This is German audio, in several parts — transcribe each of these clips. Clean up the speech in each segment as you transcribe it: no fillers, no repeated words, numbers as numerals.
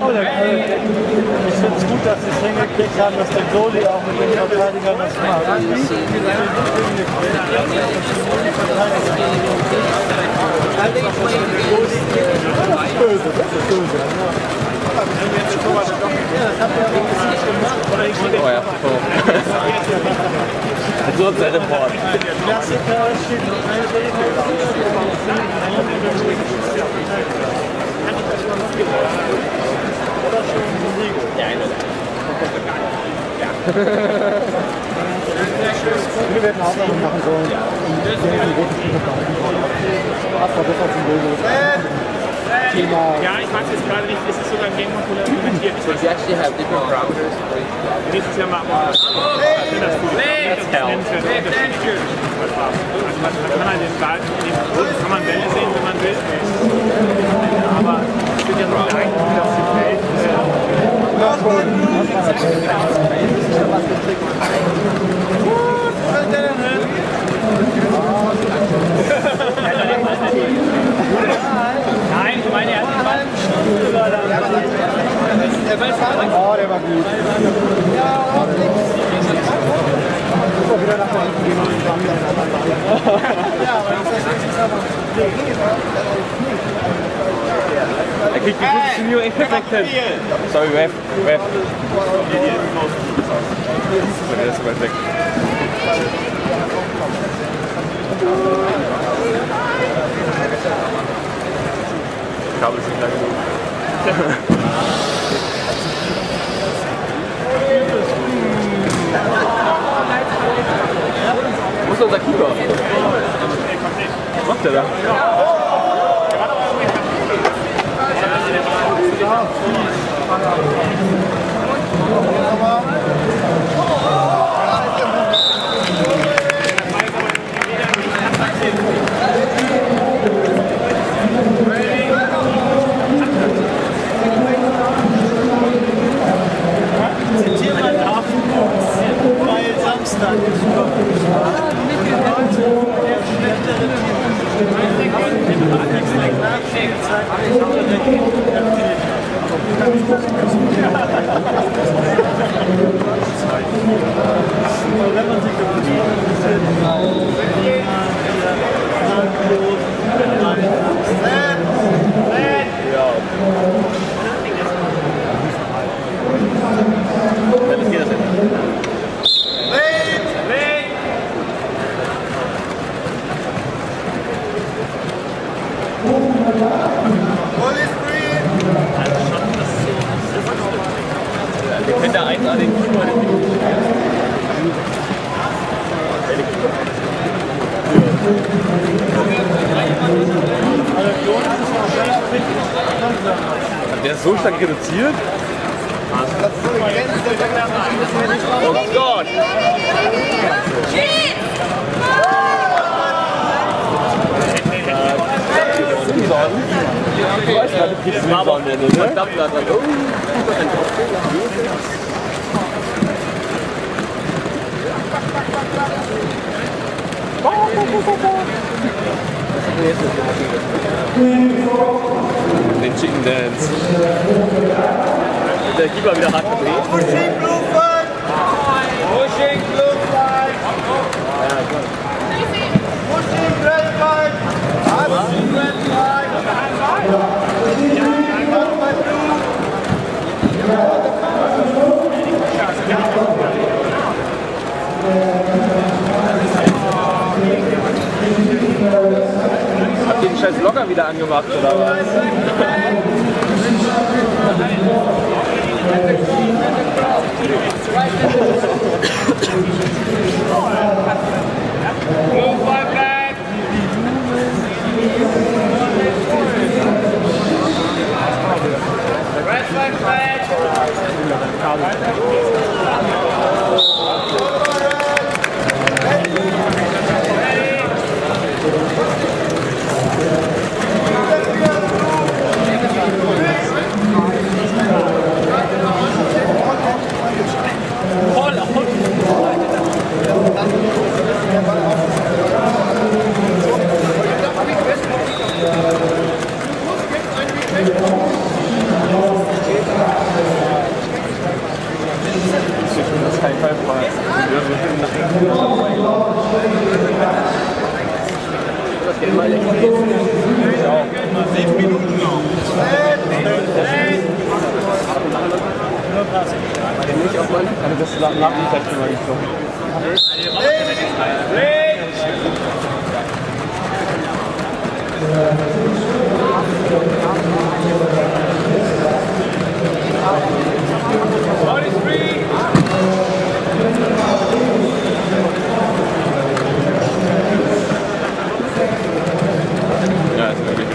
Ich finde es gut, dass sie es hingekriegt haben, dass der Goalie auch mit den Verteidigern das macht. Das ist böse, das ist böse. Oh ja, so ist der Report. Klassiker steht oder schon Siege. Wir werden Aufnahmen machen sollen. Thema. Ja, ich weiß jetzt gerade nicht, ist es sogar ein Game-Modul implementiert? So you actually have different parameters? Nächstes Jahr machen wir das. Man kann halt den Ball, kann man Bälle sehen, wenn man will. Aber es wird ja nur ein auf dem Feld. Nein, ich meine, er hat den Ball Oh, der war gut. Wieder nach I think you continue intercepted. Sorry, ref. Der ist weit weg. Kabel sind lang genug. Wo ist unser Keeper? Was macht der da? Weil Samstag ist Wir können da einen an den Keeper. Der ist so stark reduziert. Oh Gott! Ich weiß gar nicht, wie es ist. Verdammt, den Chicken Dance. Der Keeper wieder hart gedreht. Pushing Blue Flag! Pushing Blue Flag! Pushing Red Flag! Pushing Red Flag! Habt ihr den scheiß Vlogger wieder angemacht oder was? das ist nach dem Thema gesprochen. Ja, ist wirklich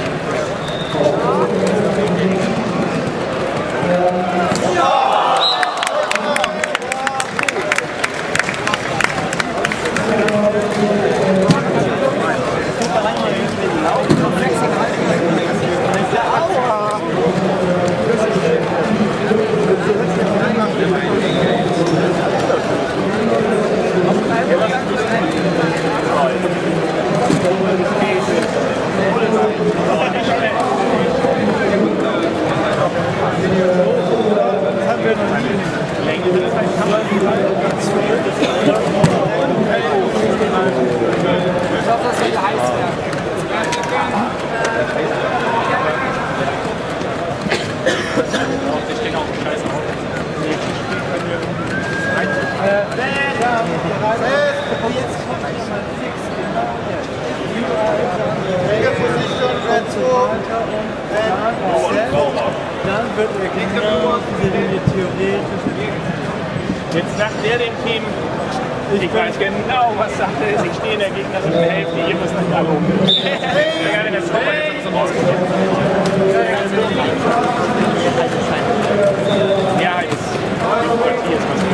Dann wird er genau diese Linie theoretisch. Jetzt sagt der dem Team, ich weiß genau, was Sache ist, ich stehe in der gegnerischen Hälfte, ihr müsst nicht alle um. Ja, wenn das so rausgekommen. Ja, jetzt Demokratie ist was.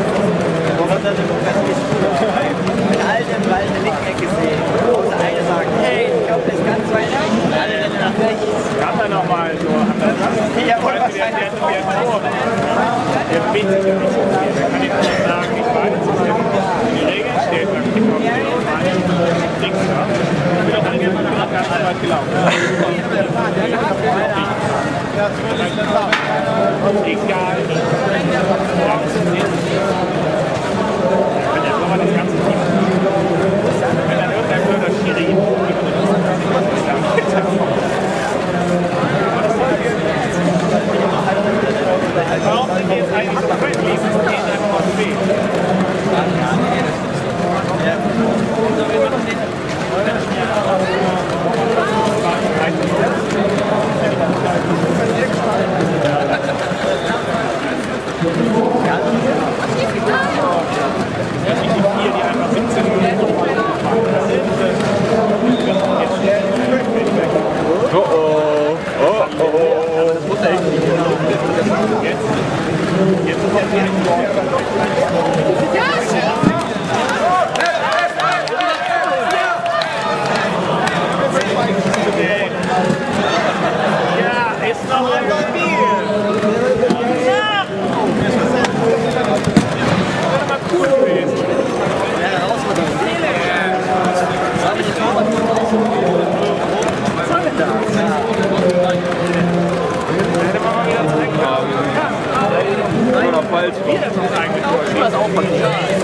Wenn alle den Ball in der linken Ecke sehen und einer sagt, hey, ich glaube, das ist ganz weit weg, und alle rennen nach rechts. Wir haben dann nochmal so, Ja, unwahrscheinlich. Der bewegt sich ja nicht so viel. Der kann jetzt nicht sagen, ich warte zu sehen. Die Regel steht beim Kickoff. Links, ja. Ich bin auch angefangen, ganz weit gelaufen. Egal. Wenn jetzt nochmal das ganze Team. Wenn dann irgendein blöder Schiri warum sind wir jetzt eigentlich so friendly? Wir gehen einfach mal zu weh. Die einfach 17 Minuten das muss er irgendwie jetzt ist er ja, ist noch ein Spiel. Ja! Das wäre mal cool gewesen. Ja, raus mit dem Was soll denn das? Hätte man mal wieder zeigen können. oder falsch. Wie ist das eigentlich? Du hast auch verdient.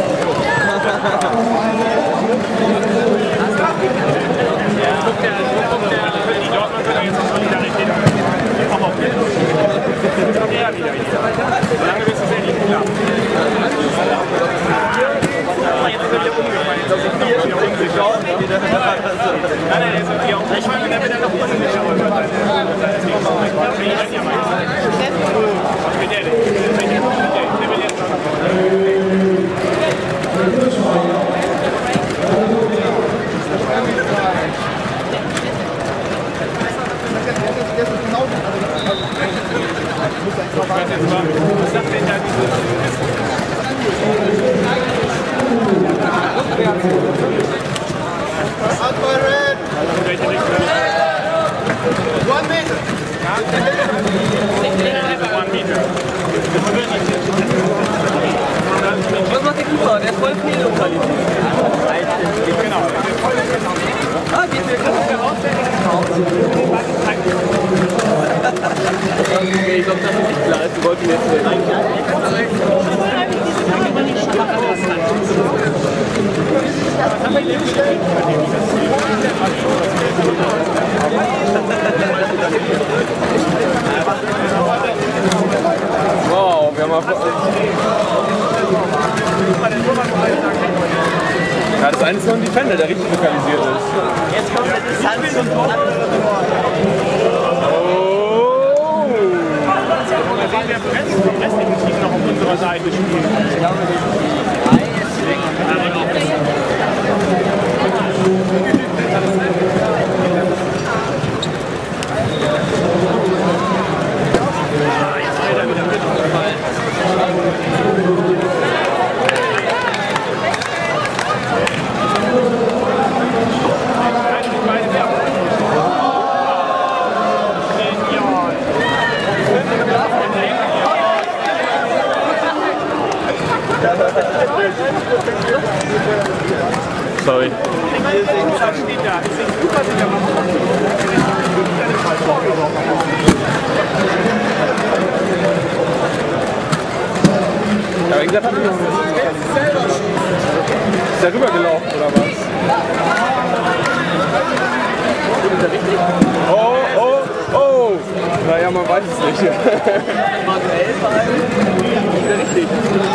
Die Dortmund können jetzt auch Solidarität auch auf den. Ja, wieder. Solange bis es endlich klappt. Jetzt wird er umgefallen. Das sind vier unsicher. Nein, jetzt sind die auch umgefallen und dann wird er noch unsicher. Der will jetzt was sagt denn da One meter. Was macht der Keeper? Der ist voll Fehlqualität. Genau. Ah, geht mir gerade raus. Okay, ich glaube, das ist nicht klar. Sie wollten jetzt wow, wir haben Defender, der richtig lokalisiert ist. Jetzt kommt der Distanz und andere Tor. Oh! Da sehen wir im restlichen Team noch auf unserer Seite spielen. Ich glaube, die 3 ist weg. Sorry. Ja, wie gesagt, ist der rübergelaufen oder was? Ist der richtig? Oh, oh, oh! Naja, man weiß es nicht. Manuell vor allem. Ist der richtig?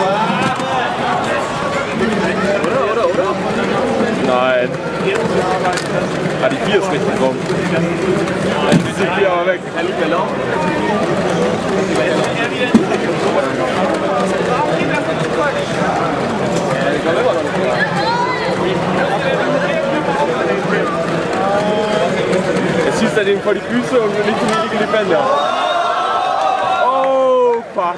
Oder? Nein. Ah, die 4 ist richtig rum. Dann ist die 4 aber weg. Er liegt gelaufen. Ich komme immer noch nicht klar. Jetzt schießt er dem vor die Füße und nicht zum richtigen Defender. Oh, fuck.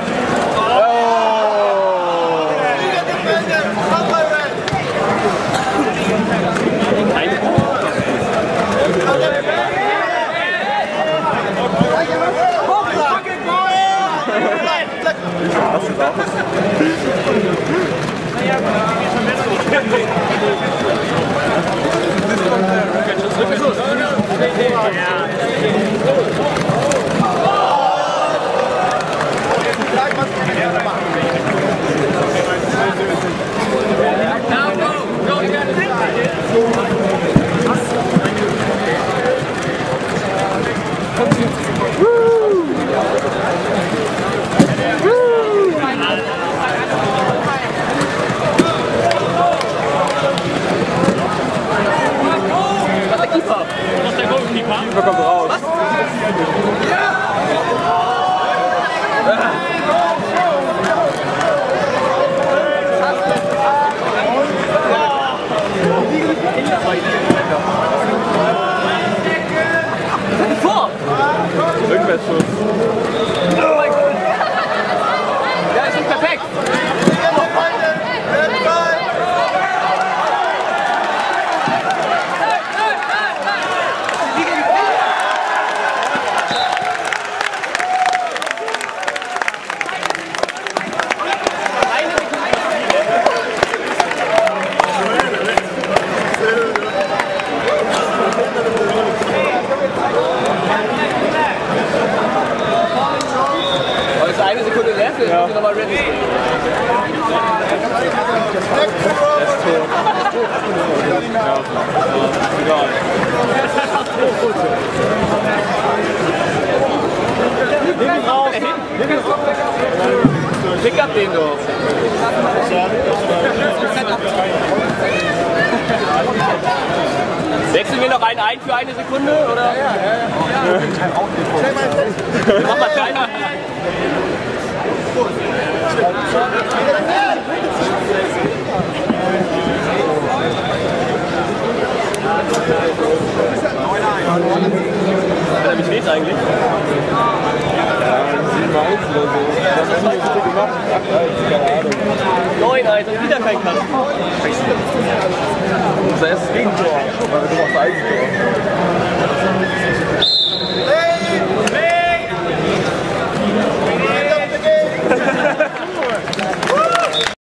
Keeper kommt raus. Was? Vor! Rückwärtsschuss. Oh mein Gott! Ja, ist nicht perfekt! Ja. Nochmal ready. Der ist tot. Ja. Hinten raus! Pick up den doch! Wechseln wir noch einen ein für eine Sekunde, oder? Ja. Mach mal kleiner. Wie steht's eigentlich? Ja, 7-1 oder so. Was hast du denn bitte gemacht? 8-1, keine Ahnung. 9-1 und wieder kein Cut. Unser erstes Gegentor, weil wir doch auf 1